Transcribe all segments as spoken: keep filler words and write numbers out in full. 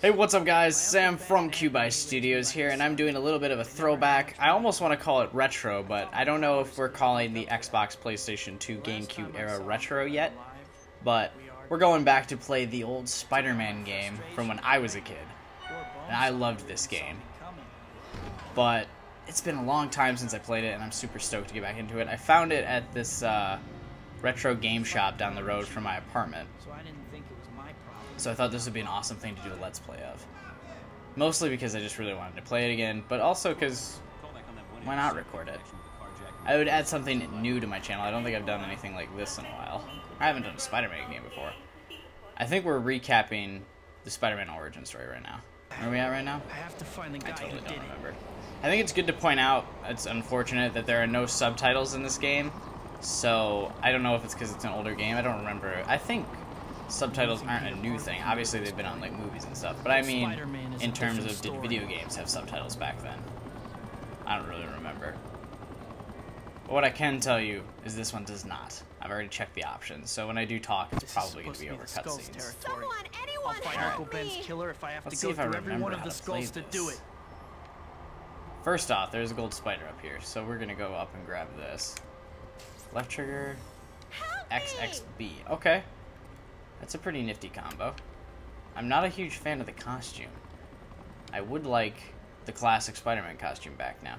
Hey, what's up guys? Sam from Cubi Studios here, and I'm doing a little bit of a throwback. I almost want to call it retro, but I don't know if we're calling the Xbox, PlayStation two, GameCube era retro yet. But we're going back to play the old Spider-Man game from when I was a kid. And I loved this game. But it's been a long time since I played it, and I'm super stoked to get back into it. I found it at this uh, retro game shop down the road from my apartment. So I thought this would be an awesome thing to do a Let's Play of. Mostly because I just really wanted to play it again, but also because why not record it? I would add something new to my channel. I don't think I've done anything like this in a while. I haven't done a Spider-Man game before. I think we're recapping the Spider-Man origin story right now. Where are we at right now? I have to find the guy I totally who don't did remember. it. I think it's good to point out, it's unfortunate that there are no subtitles in this game. So, I don't know if it's because it's an older game. I don't remember. I think subtitles aren't a new thing. Obviously, they've been on like movies and stuff. But I mean, in terms of did video games have subtitles back then? I don't really remember. But what I can tell you is this one does not. I've already checked the options. So when I do talk, it's probably going to be over cutscenes. Someone, anyone, I'll find help Uncle Ben's me. killer if I have Let's to see go if I through every remember one of how the to play skulls to this. do it. First off, there's a gold spider up here, so we're gonna go up and grab this. Left trigger, Help X me. X B. Okay, that's a pretty nifty combo. I'm not a huge fan of the costume. I would like the classic Spider-Man costume back now.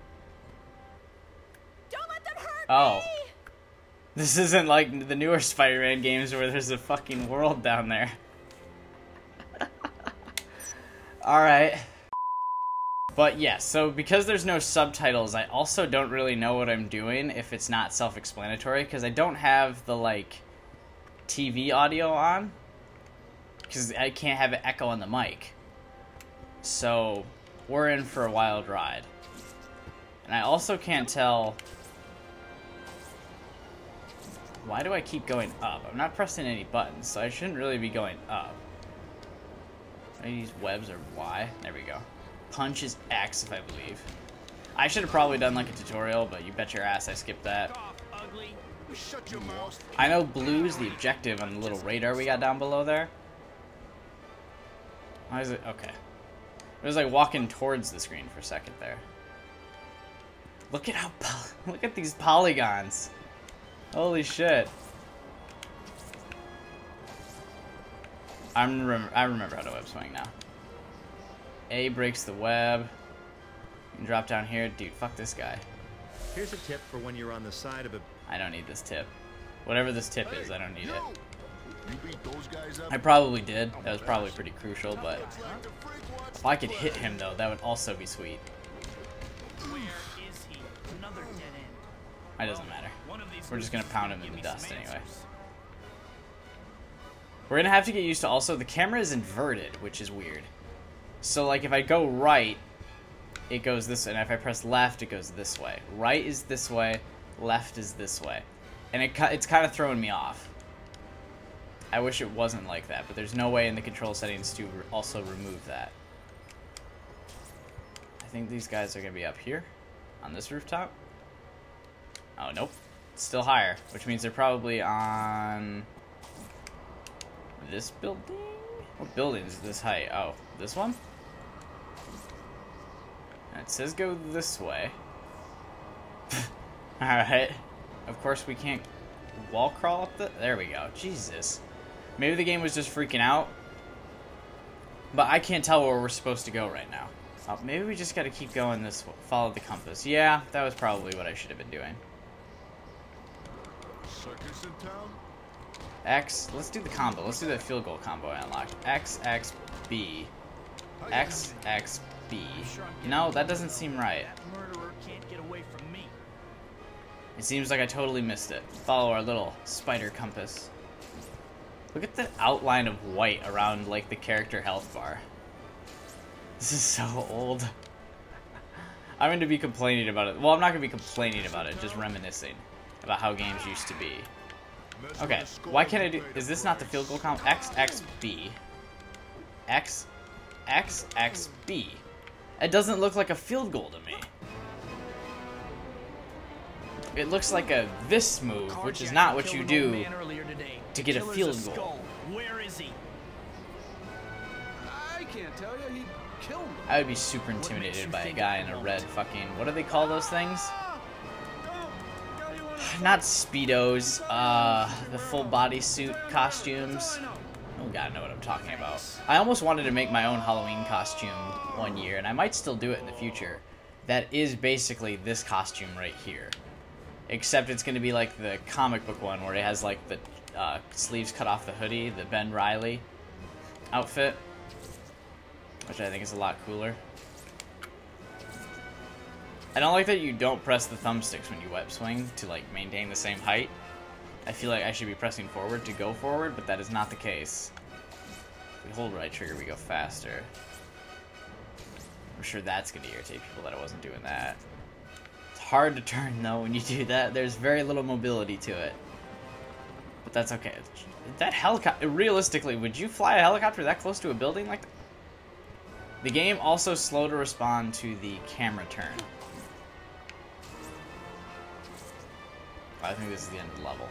Don't let them hurt Oh. me. This isn't like the newer Spider-Man games where there's a fucking world down there. Alright. But yeah, so because there's no subtitles, I also don't really know what I'm doing if it's not self-explanatory, because I don't have the, like, T V audio on, because I can't have it echo on the mic. So, we're in for a wild ride. And I also can't tell... Why do I keep going up? I'm not pressing any buttons, so I shouldn't really be going up. I use webs or Y. There we go. Punch is X, if I believe. I should have probably done like a tutorial, but you bet your ass I skipped that. I know blue is the objective on the little radar we got down below there. Why is it? Okay. It was like walking towards the screen for a second there. Look at how look at these polygons. Holy shit. I'm rem I remember how to web swing now. A breaks the web. You can drop down here. Dude, fuck this guy. Here's a tip for when you're on the side of a... I don't need this tip. Whatever this tip is, I don't need it. You beat those guys up? I probably did. That was probably pretty crucial, but... If I could hit him, though, that would also be sweet. Where is he? Another dead end. It doesn't matter. We're just gonna pound him in the dust anyway. We're gonna have to get used to also... The camera is inverted, which is weird. So, like, if I go right, it goes this way, and if I press left, it goes this way. Right is this way, left is this way. And it, it's kind of throwing me off. I wish it wasn't like that, but there's no way in the control settings to also remove that. I think these guys are going to be up here, on this rooftop. Oh, nope. It's still higher, which means they're probably on this building? What building is this height? Oh, this one? It says go this way. Alright. Of course we can't wall crawl up the... There we go. Jesus. Maybe the game was just freaking out. But I can't tell where we're supposed to go right now. Oh, maybe we just gotta keep going this way. Follow the compass. Yeah, that was probably what I should have been doing. Circus in town? X, let's do the combo. Let's do the field goal combo I unlocked. X, X, B. X, X, B. No, that doesn't seem right. That murderer can't get away from me. It seems like I totally missed it. Follow our little spider compass. Look at the outline of white around, like, the character health bar. This is so old. I'm going to be complaining about it. Well, I'm not going to be complaining about it, just reminiscing about how games used to be. Okay, why can't I do... Is this not the field goal combo? X, X, B. X, X, X, B. It doesn't look like a field goal to me. It looks like a this move, which is not what you do to get a field goal. Where is he? I can't tell you. He'd kill me. I would be super intimidated by a guy in a red fucking, what do they call those things? Not Speedos, uh, the full bodysuit costumes. Oh god, I know what I'm talking about. I almost wanted to make my own Halloween costume one year, and I might still do it in the future. That is basically this costume right here. Except it's going to be like the comic book one, where it has like the uh, sleeves cut off the hoodie, the Ben Reilly outfit. Which I think is a lot cooler. I don't like that you don't press the thumbsticks when you web swing to like maintain the same height. I feel like I should be pressing forward to go forward, but that is not the case. If we hold right trigger, we go faster. I'm sure that's going to irritate people that I wasn't doing that. It's hard to turn though when you do that. There's very little mobility to it. But that's okay. That helicopter, realistically, would you fly a helicopter that close to a building like that? The game also slow to respond to the camera turn. I think this is the end of the level.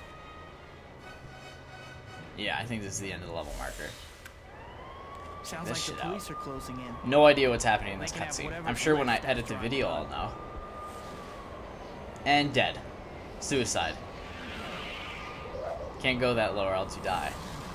Yeah, I think this is the end of the level marker. Sounds This like the shit police out. are closing in. No idea what's happening in this We can have cutscene. whatever I'm sure when I police edit the staff video drive I'll by. know. And dead. Suicide. Can't go that low or else you die.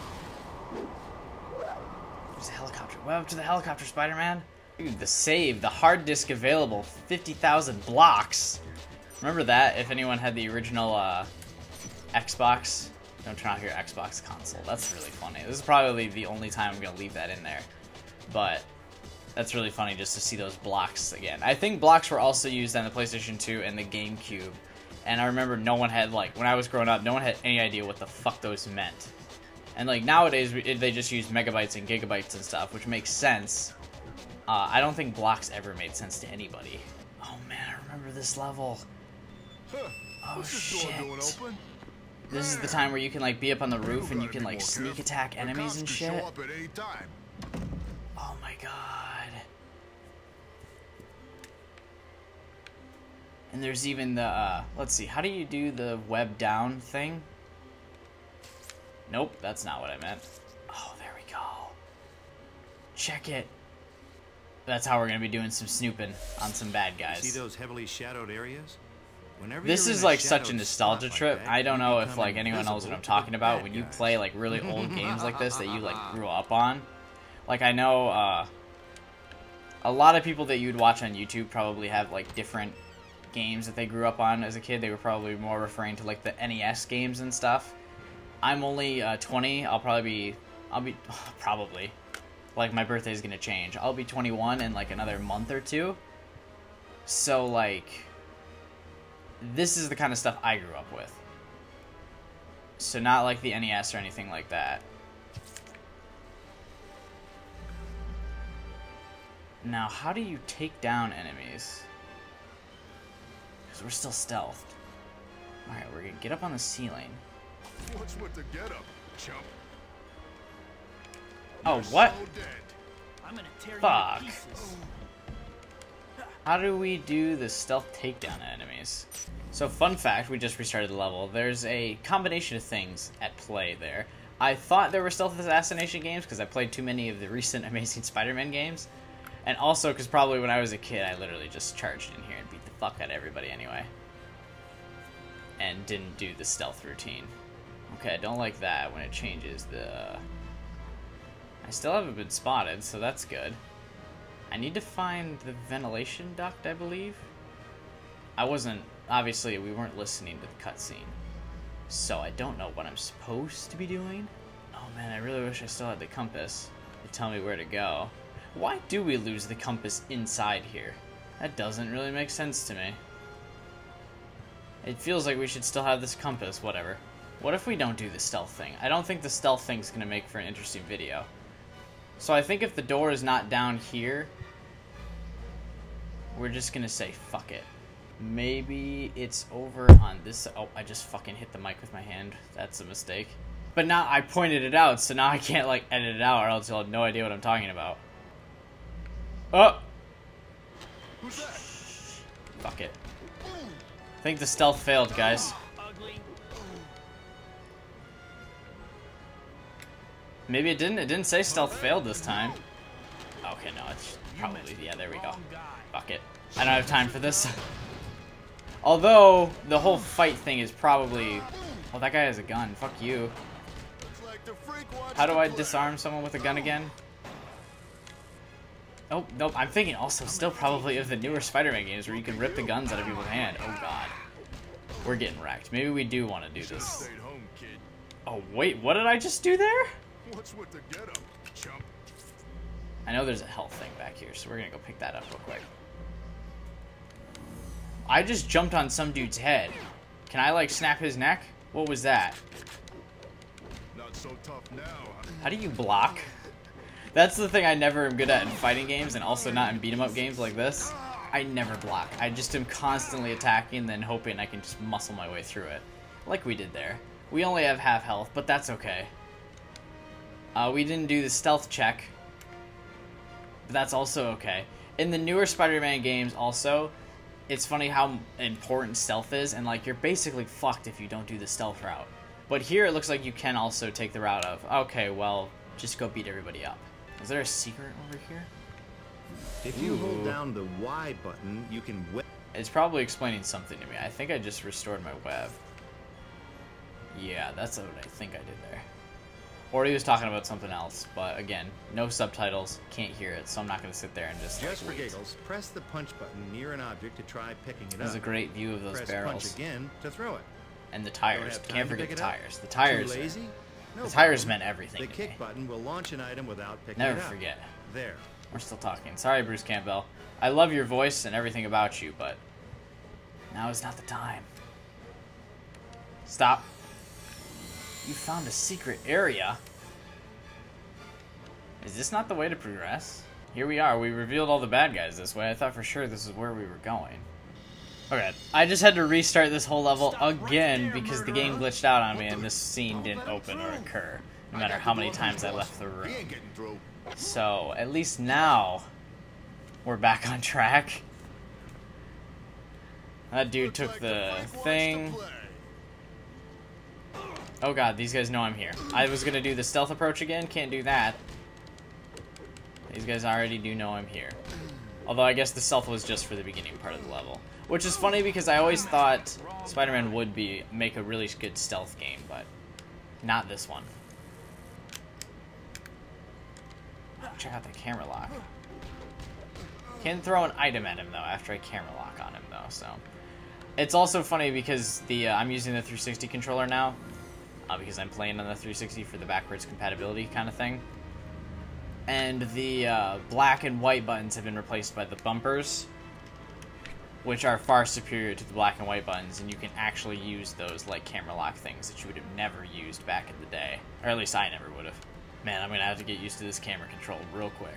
There's a helicopter. Web up to the helicopter, Spider-Man. Dude, the save, the hard disk available, fifty thousand blocks. Remember that? If anyone had the original uh, Xbox, don't turn off your Xbox console. That's really funny. This is probably the only time I'm gonna leave that in there, but that's really funny just to see those blocks again. I think blocks were also used on the PlayStation two and the GameCube, and I remember no one had, like, when I was growing up, no one had any idea what the fuck those meant. And like nowadays, we- they just use megabytes and gigabytes and stuff, which makes sense. Uh, I don't think blocks ever made sense to anybody. Oh man, I remember this level. Huh. Oh What's this door doing shit. open? This is the time where you can like be up on the roof and you gotta can be like more sneak careful. attack The enemies cops and could shit. show up at any time. Oh my god. And there's even the, uh, let's see, how do you do the web down thing? Nope, that's not what I meant. Oh, there we go. Check it. That's how we're gonna be doing some snooping on some bad guys. See those heavily shadowed areas? Whenever This you're is in a like such a shadowed nostalgia spot trip. like that, I don't you know if become like anyone knows what invisible I'm to talking the about bad when you guys. play like really old games like this that you like grew up on. Like I know uh, a lot of people that you'd watch on YouTube probably have like different games that they grew up on as a kid. They were probably more referring to like the N E S games and stuff. I'm only uh, twenty. I'll probably be, I'll be, probably, like my birthday's gonna change. I'll be twenty-one in like another month or two. So like, this is the kind of stuff I grew up with. So not like the N E S or anything like that. Now, how do you take down enemies? Because we're still stealthed. Alright, we're gonna get up on the ceiling. What's with the getup, chump? Oh, You're what? so dead. I'm gonna tear Fuck. you to pieces. How do we do the stealth takedown of enemies? So, fun fact, we just restarted the level. There's a combination of things at play there. I thought there were stealth assassination games because I played too many of the recent Amazing Spider-Man games. And also because probably when I was a kid, I literally just charged in here and beat the fuck out of everybody anyway. And didn't do the stealth routine. Okay, I don't like that when it changes the... I still haven't been spotted, so that's good. I need to find the ventilation duct, I believe. I wasn't... Obviously, we weren't listening to the cutscene. So I don't know what I'm supposed to be doing. Oh man, I really wish I still had the compass to tell me where to go. Why do we lose the compass inside here? That doesn't really make sense to me. It feels like we should still have this compass, whatever. What if we don't do the stealth thing? I don't think the stealth thing's gonna make for an interesting video. So I think if the door is not down here, we're just gonna say fuck it. Maybe it's over on this. Oh, I just fucking hit the mic with my hand. That's a mistake. But now I pointed it out, so now I can't like edit it out or else you'll have no idea what I'm talking about. Oh! Who's that? Fuck it. I think the stealth failed, guys. Ugly. Maybe it didn't. It didn't say stealth failed this time. Okay, no, it's probably, yeah, there we go. Fuck it. I don't have time for this. Although, the whole fight thing is probably... Oh, that guy has a gun. Fuck you. How do I disarm someone with a gun again? Oh, nope, I'm thinking also still probably of the newer Spider-Man games where you can rip the guns out of people's hand. Oh, God. We're getting wrecked. Maybe we do want to do this. Oh, wait, what did I just do there? What's with the getup, chump? I know there's a health thing back here, so we're gonna go pick that up real quick. I just jumped on some dude's head. Can I, like, snap his neck? What was that? Not so tough now, huh? How do you block? That's the thing I never am good at in fighting games, and also not in beat-em-up games like this. I never block. I just am constantly attacking, then hoping I can just muscle my way through it. Like we did there. We only have half health, but that's okay. Uh, we didn't do the stealth check. But that's also okay. In the newer Spider-Man games also, it's funny how important stealth is, and like you're basically fucked if you don't do the stealth route. But here it looks like you can also take the route of, okay, well, just go beat everybody up. Is there a secret over here? If you Ooh. hold down the Y button, you can web. It's probably explaining something to me. I think I just restored my web. Yeah, that's what I think I did there. Or he was talking about something else, but again, no subtitles, can't hear it, so I'm not going to sit there and just, Just like, for wait. giggles, press the punch button near an object to try picking it There's up. a great view of those Press barrels. punch again to throw it. And the Don't tires. have time Can't to forget pick the it up? tires. The tires. Too lazy? No The tires problem. meant everything The to kick me. button will launch an item without picking Never it up. forget. There. We're still talking. Sorry, Bruce Campbell. I love your voice and everything about you, but now is not the time. Stop. You found a secret area. Is this not the way to progress? Here we are. We revealed all the bad guys this way. I thought for sure this is where we were going. Okay, I just had to restart this whole level again because the game glitched out on me and this scene didn't open or occur, no matter how many times I left the room. He ain't getting through. So, at least now, we're back on track. That dude Looks took like the freak wants thing. to play. Oh god, these guys know I'm here. I was gonna do the stealth approach again, can't do that. These guys already do know I'm here. Although I guess the stealth was just for the beginning part of the level. Which is funny because I always thought Spider-Man would be make a really good stealth game, but not this one. Check out the camera lock. Can throw an item at him though after I camera lock on him though, so. It's also funny because the uh, I'm using the three sixty controller now, uh, because I'm playing on the three sixty for the backwards compatibility kind of thing. And the uh, black and white buttons have been replaced by the bumpers, which are far superior to the black and white buttons, and you can actually use those like camera lock things that you would have never used back in the day. Or at least I never would have. Man, I'm going to have to get used to this camera control real quick.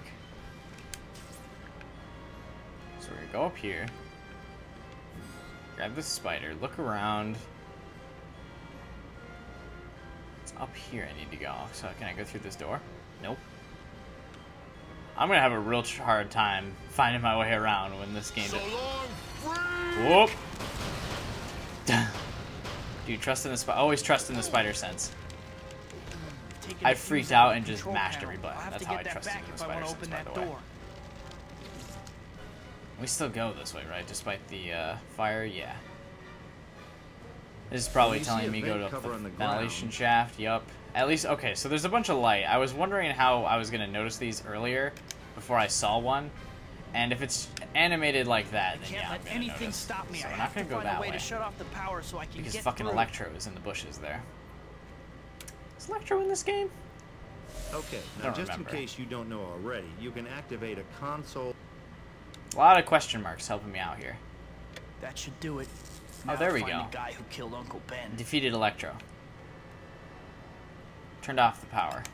So we're going to go up here. Grab the spider, look around. It's up here I need to go. So can I go through this door? Nope. I'm going to have a real hard time finding my way around when this game... So long, free. Whoop! Dude, trust in the spider. Always trust in the spider sense. I freaked out and just mashed every button. That's how I trusted in the spider sense, by the way. We still go this way, right? Despite the uh, fire? Yeah. This is probably You see telling a me vent go to cover the on the ventilation ground. shaft. Yup. At least, okay, so there's a bunch of light. I was wondering how I was going to notice these earlier before I saw one. And if it's animated like that, then Can't yeah, I'm let going to anything notice. stop me. So I we're have not going to to go find a that way way. to shut off the power so I can Because get fucking through. Electro is in the bushes there. Is Electro in this game? Okay, now Don't just remember. in case you don't know already, you can activate a console. A lot of question marks helping me out here. That should do it. Oh, Now there we find go. The guy who killed Uncle Ben. Defeated Electro. Turned off the power.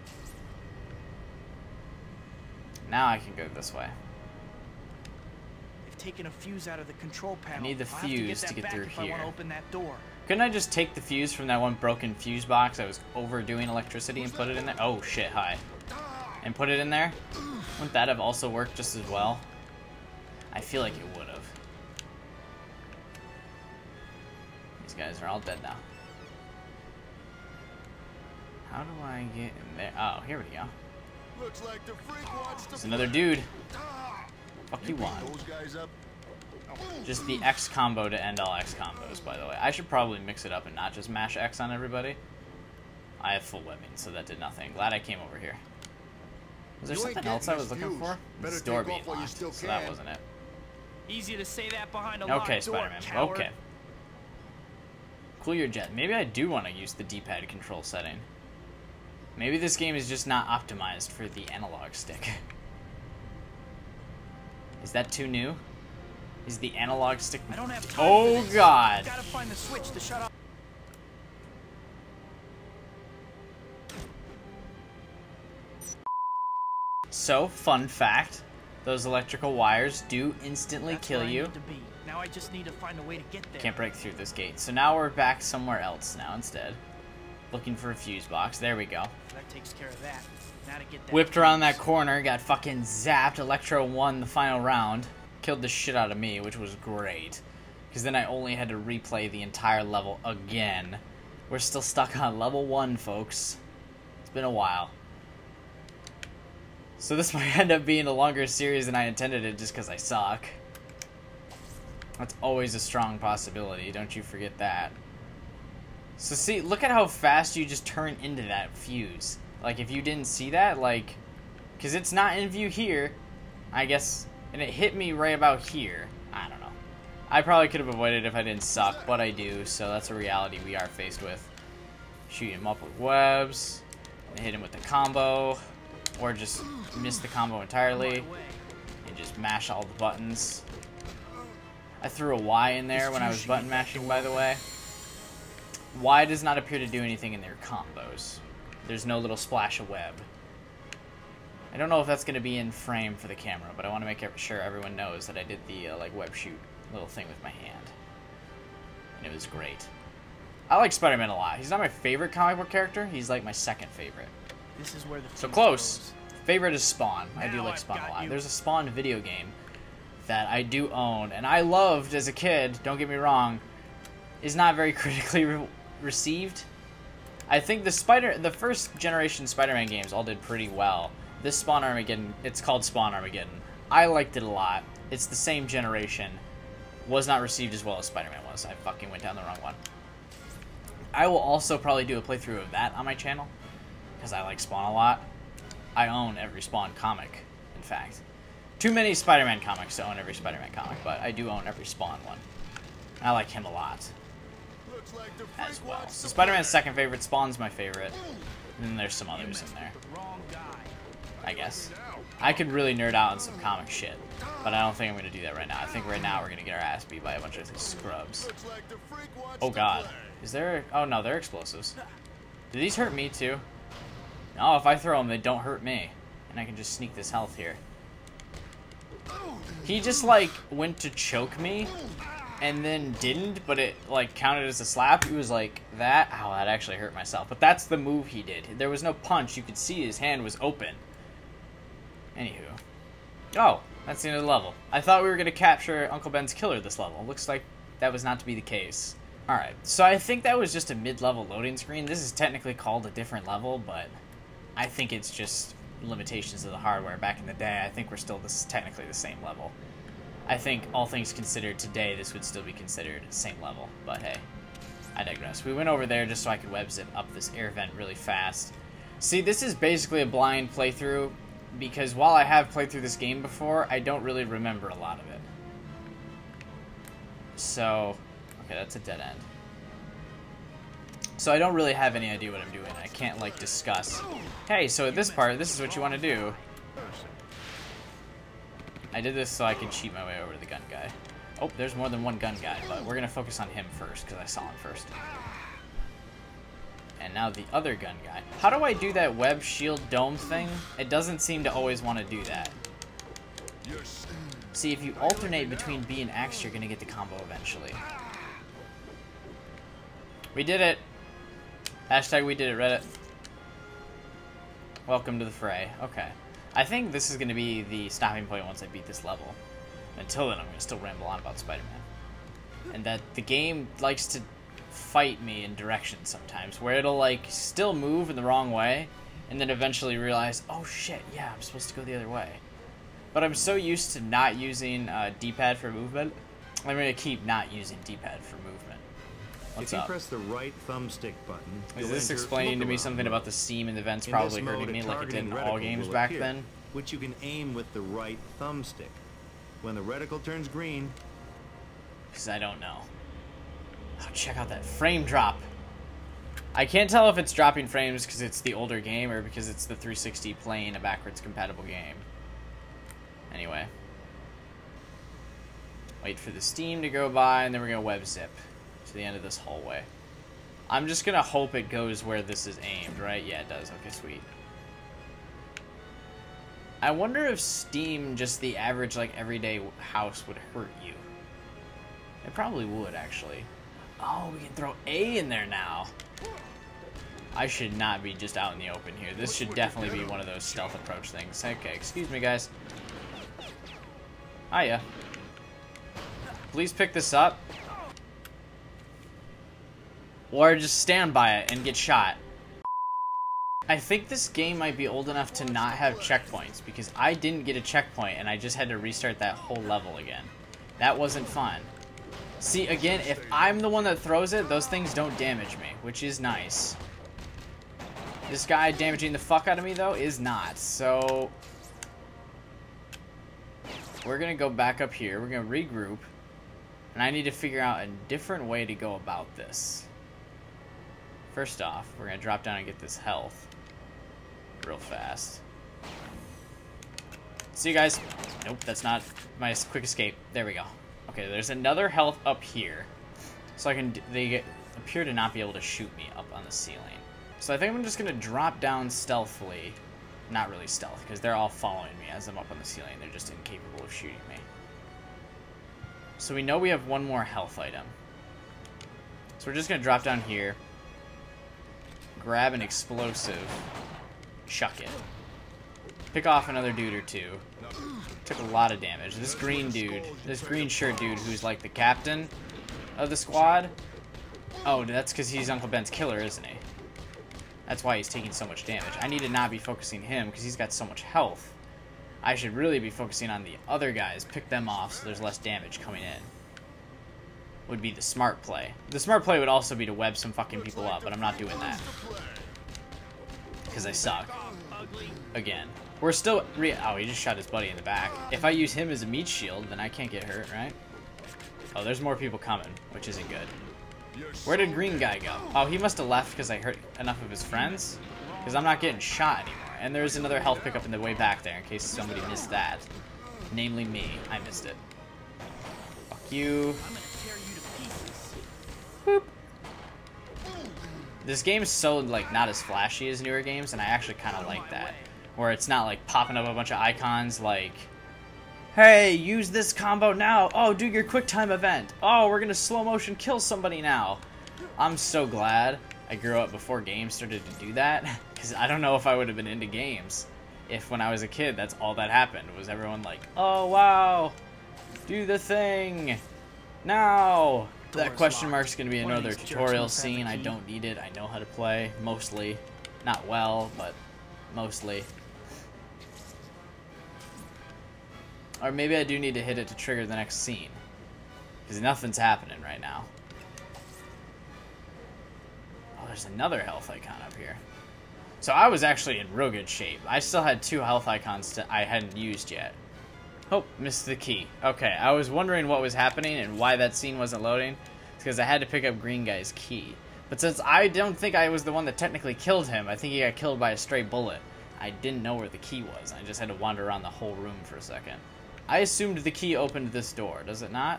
Now I can go this way. They've taken a fuse out of the control panel. need the I'll have to fuse that to get back through if I want here. to open that door. Couldn't I just take the fuse from that one broken fuse box that was overdoing electricity and put it in there? Oh shit, hi. And put it in there? Wouldn't that have also worked just as well? I feel like it would have. These guys are all dead now. How do I get in there? Oh, here we go. Looks like the freak wants to There's another dude. Fuck you want. those guys up. Just the X combo to end all X combos, by the way. I should probably mix it up and not just mash X on everybody. I have full webbing, so that did nothing. Glad I came over here. Was there You ain't something else I getting was his looking views. for? Better This door take being off while you locked, still so that can. wasn't it. Easy to say that behind a locked Okay, door, Spider-Man. coward. Okay. Cool your jet. Maybe I do want to use the D-pad control setting. Maybe this game is just not optimized for the analog stick. Is that too new? Is the analog stick... I don't have time Oh, for this. God. Gotta find the switch to shut off. So, fun fact. Those electrical wires do instantly That's kill where I you. need to be. Now I just need to find a way to get there. Can't break through this gate. So now we're back somewhere else now instead. Looking for a fuse box. There we go. That takes care of that. Now to get that Whipped around that fuse. corner, got fucking zapped. Electro won the final round. Killed the shit out of me, which was great. Because then I only had to replay the entire level again. We're still stuck on level one, folks. It's been a while. So this might end up being a longer series than I intended it just because I suck. That's always a strong possibility, don't you forget that. So see, look at how fast you just turn into that fuse. Like, if you didn't see that, like... Because it's not in view here, I guess, and it hit me right about here. I don't know. I probably could have avoided it if I didn't suck, but I do, so that's a reality we are faced with. Shoot him up with webs, and hit him with the combo, or just miss the combo entirely, and just mash all the buttons. I threw a Y in there when I was button mashing, by the way. Y does not appear to do anything in their combos. There's no little splash of web. I don't know if that's going to be in frame for the camera, but I want to make sure everyone knows that I did the uh, like web shoot little thing with my hand. And it was great. I like Spider-Man a lot. He's not my favorite comic book character. He's like my second favorite. This is where the So fuse close. goes. Favorite is Spawn. I do Now like I've Spawn a got lot. you. There's a Spawn video game that I do own, and I loved as a kid, don't get me wrong, is not very critically re received. I think the Spider, the first generation Spider-Man games all did pretty well. This Spawn Armageddon, it's called Spawn Armageddon. I liked it a lot. It's the same generation. Was not received as well as Spider-Man was. I fucking went down the wrong one. I will also probably do a playthrough of that on my channel, because I like Spawn a lot. I own every Spawn comic, in fact. Too many Spider-Man comics to own every Spider-Man comic, but I do own every Spawn one. I like him a lot Looks like the as freak well. wants So to Spider-Man's play. second favorite, Spawn's my favorite. And then there's some others in there, The wrong guy. I guess. I could really nerd out on some comic shit, but I don't think I'm going to do that right now. I think right now we're going to get our ass beat by a bunch of scrubs. Looks like the freak wants Oh to god. play. Is there... Oh no, they're explosives. Do these hurt me too? No, if I throw them, they don't hurt me. And I can just sneak this health here. He just, like, went to choke me, and then didn't, but it, like, counted as a slap. He was like, that? Ow, that actually hurt myself. But that's the move he did. There was no punch. You could see his hand was open. Anywho. Oh, that's the end of the level. I thought we were going to capture Uncle Ben's killer this level. Looks like that was not to be the case. Alright, so I think that was just a mid-level loading screen. This is technically called a different level, but I think it's just limitations of the hardware. Back in the day, I think we're still this technically the same level. I think, all things considered, today this would still be considered the same level, but hey, I digress. We went over there just so I could web zip up this air vent really fast. See, this is basically a blind playthrough, because while I have played through this game before, I don't really remember a lot of it. So, okay, that's a dead end. So I don't really have any idea what I'm doing. I can't, like, discuss, hey, so at this part, this is what you want to do. I did this so I could cheat my way over to the gun guy. Oh, there's more than one gun guy, but we're going to focus on him first, because I saw him first. And now the other gun guy. How do I do that web shield dome thing? It doesn't seem to always want to do that. Yes. See, if you alternate between B and X, you're going to get the combo eventually. We did it! Hashtag we did it, Reddit. Welcome to the fray. Okay. I think this is going to be the stopping point once I beat this level. Until then, I'm going to still ramble on about Spider-Man. And that the game likes to fight me in directions sometimes, where it'll, like, still move in the wrong way, and then eventually realized, oh shit, yeah, I'm supposed to go the other way. But I'm so used to not using uh, D-pad for movement, I'm going to keep not using D-pad for movement. What's if you up? press the right thumbstick button, Is you'll this enter explaining to me look-around something mode. about the steam and the vents In probably this mode, hurting a me like it did in targeting all reticle games will back appear, then? which you can aim with the right thumbstick. When the reticle turns green, Because I don't know. Oh, check out that frame drop. I can't tell if it's dropping frames because it's the older game or because it's the three sixty playing a backwards compatible game. Anyway. Wait for the steam to go by, and then we're going to web zip to the end of this hallway. I'm just going to hope it goes where this is aimed, right? Yeah, it does. Okay, sweet. I wonder if steam, just the average, like, everyday house would hurt you. It probably would, actually. Oh, we can throw A in there now. I should not be just out in the open here. This should definitely be one of those stealth approach things. Okay, excuse me, guys. Hiya. Please pick this up. Or just stand by it and get shot. I think this game might be old enough to not have checkpoints, because I didn't get a checkpoint and I just had to restart that whole level again. That wasn't fun. See, again, if I'm the one that throws it, those things don't damage me, which is nice. This guy damaging the fuck out of me, though, is not. So, we're going to go back up here. We're going to regroup. And I need to figure out a different way to go about this. First off, we're going to drop down and get this health real fast. See you guys. Nope, that's not my quick escape. There we go. Okay, there's another health up here. So I can, they get, appear to not be able to shoot me up on the ceiling. So I think I'm just going to drop down stealthily. Not really stealth, because they're all following me as I'm up on the ceiling. They're just incapable of shooting me. So we know we have one more health item. So we're just going to drop down here. Grab an explosive. Chuck it. Pick off another dude or two. Took a lot of damage. This green dude, this green shirt dude who's like the captain of the squad. Oh, that's because he's Uncle Ben's killer, isn't he? That's why he's taking so much damage. I need to not be focusing him because he's got so much health. I should really be focusing on the other guys. Pick them off so there's less damage coming in. Would be the smart play. The smart play would also be to web some fucking people up, but I'm not doing that. Because I suck. Again. We're still re- oh, he just shot his buddy in the back. If I use him as a meat shield, then I can't get hurt, right? Oh, there's more people coming, which isn't good. Where did green guy go? Oh, he must have left because I hurt enough of his friends. Because I'm not getting shot anymore. And there's another health pickup in the way back there in case somebody missed that. Namely me. I missed it. Fuck you. Boop. This game is so, like, not as flashy as newer games, and I actually kind of like that. Where it's not, like, popping up a bunch of icons like, hey, use this combo now. Oh, do your quick time event. Oh, we're going to slow motion kill somebody now. I'm so glad I grew up before games started to do that. Because I don't know if I would have been into games if when I was a kid that's all that happened. Was everyone like, oh, wow, do the thing now. That question mark's going to be another tutorial scene. I don't need it. I know how to play, mostly. Not well, but mostly. Or maybe I do need to hit it to trigger the next scene. Because nothing's happening right now. Oh, there's another health icon up here. So I was actually in real good shape. I still had two health icons that I hadn't used yet. Oh, missed the key. Okay, I was wondering what was happening and why that scene wasn't loading. It's because I had to pick up green guy's key. But since I don't think I was the one that technically killed him, I think he got killed by a stray bullet. I didn't know where the key was. I just had to wander around the whole room for a second. I assumed the key opened this door. Does it not?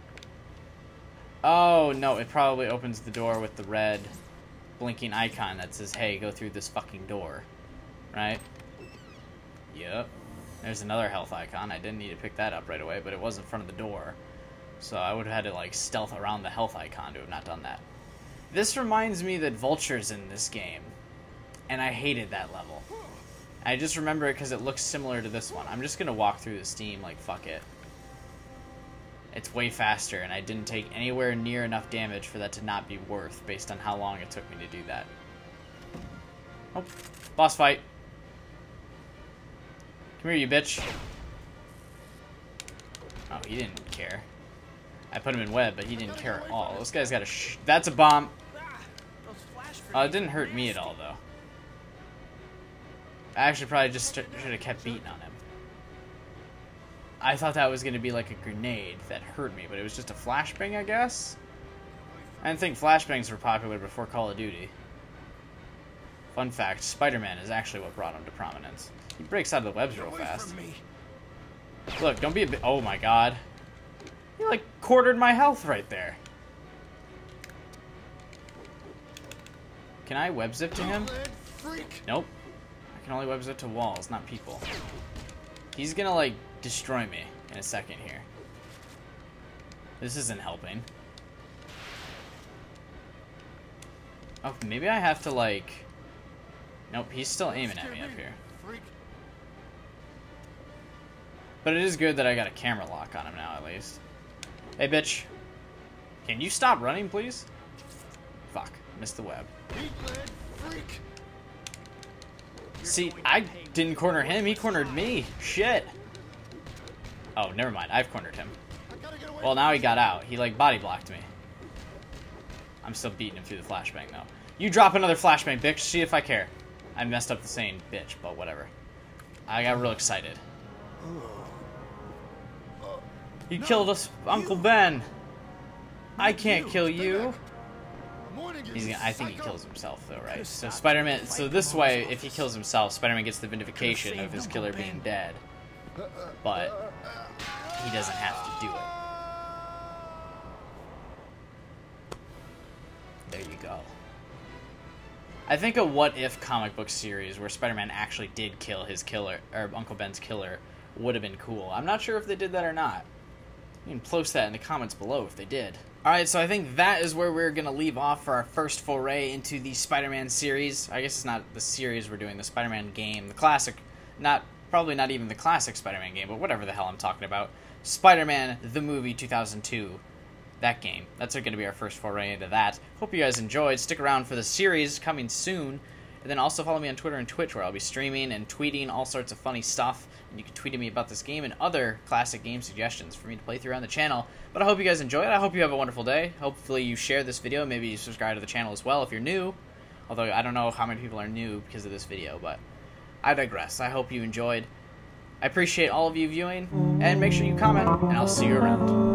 Oh, no. It probably opens the door with the red blinking icon that says, hey, go through this fucking door. Right? Yep. There's another health icon. I didn't need to pick that up right away, but it was in front of the door. So I would have had to, like, stealth around the health icon to have not done that. This reminds me that Vulture's in this game. And I hated that level. I just remember it because it looks similar to this one. I'm just going to walk through the steam like, fuck it. It's way faster, and I didn't take anywhere near enough damage for that to not be worth based on how long it took me to do that. Oh. Boss fight. Come here, you bitch. Oh, he didn't care. I put him in web, but he didn't care at all. This guy's got a sh- That's a bomb. Oh, it didn't hurt me at all, though. I actually probably just should have kept beating on him. I thought that was going to be like a grenade that hurt me, but it was just a flashbang, I guess? I didn't think flashbangs were popular before Call of Duty. Fun fact, Spider-Man is actually what brought him to prominence. He breaks out of the webs real fast. Look, don't be a bit. Oh my god. He like quartered my health right there. Can I web zip to him? Nope. I can only web zip to walls, not people. He's gonna like destroy me in a second here. This isn't helping. Oh, maybe I have to like... Nope, he's still aiming at me up here. But it is good that I got a camera lock on him now, at least. Hey, bitch. Can you stop running, please? Fuck. Missed the web. See, I didn't corner him. He cornered me. Shit. Oh, never mind. I've cornered him. Well, now he got out. He, like, body blocked me. I'm still beating him through the flashbang, though. You drop another flashbang, bitch. See if I care. I messed up the saying bitch, but whatever. I got real excited. He killed us, Uncle Ben. I can't kill you. He's gonna, I think he kills himself, though, right? So Spider-Man. So this way, if he kills himself, Spider-Man gets the vindication of his killer being dead, but he doesn't have to do it. There you go. I think a what-if comic book series where Spider-Man actually did kill his killer, or Uncle Ben's killer, would have been cool. I'm not sure if they did that or not. You can post that in the comments below if they did. Alright, so I think that is where we're going to leave off for our first foray into the Spider-Man series. I guess it's not the series we're doing, the Spider-Man game, the classic, not probably not even the classic Spider-Man game, but whatever the hell I'm talking about. Spider-Man, the movie, two thousand two. That game. That's going to be our first foray into that. Hope you guys enjoyed. Stick around for the series coming soon. And then also follow me on Twitter and Twitch, where I'll be streaming and tweeting all sorts of funny stuff. And you can tweet at me about this game and other classic game suggestions for me to play through on the channel. But I hope you guys enjoy it. I hope you have a wonderful day. Hopefully you share this video. Maybe you subscribe to the channel as well if you're new. Although I don't know how many people are new because of this video, but I digress. I hope you enjoyed. I appreciate all of you viewing, and make sure you comment, and I'll see you around.